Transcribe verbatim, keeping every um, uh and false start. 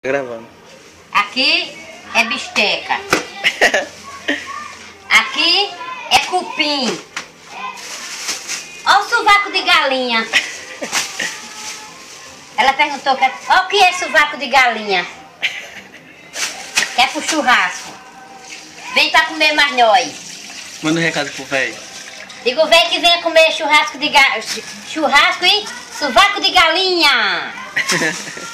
Gravando. Aqui é bisteca. Aqui é cupim. Olha o sovaco de galinha. Ela perguntou, olha o que é sovaco de galinha. Quer pro churrasco. Vem pra comer mais nós. Manda um recado pro velho. Digo, vem que venha comer churrasco de ga... churrasco e sovaco de galinha.